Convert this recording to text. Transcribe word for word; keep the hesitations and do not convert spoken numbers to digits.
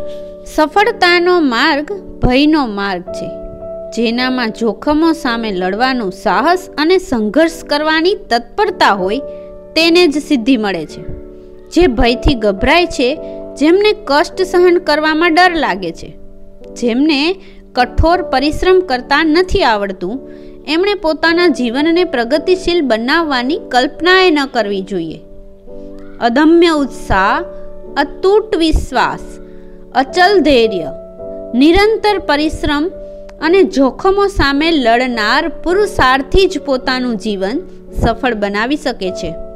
સફળતાનો માર્ગ ભયનો માર્ગ છે, જેનામાં જોખમો સામે લડવાનું સાહસ અને સંઘર્ષ કરવાની તત્પરતા હોય તેને જ સિદ્ધિ મળે છે. જે ભયથી ગભરાય છે, જેમને કષ્ટ સહન કરવામાં ડર લાગે છે, જેમને કઠોર પરિશ્રમ કરતા નથી આવડતું, એમણે પોતાના જીવનને પ્રગતિશીલ બનાવવાની કલ્પના ન કરવી જોઈએ. અદમ્ય ઉત્સાહ, અતૂટ વિશ્વાસ, અચલ ધૈર્ય, નિરંતર પરિશ્રમ અને જોખમો સામે લડનાર પુરુષાર્થી જ પોતાનું જીવન સફળ બનાવી શકે છે.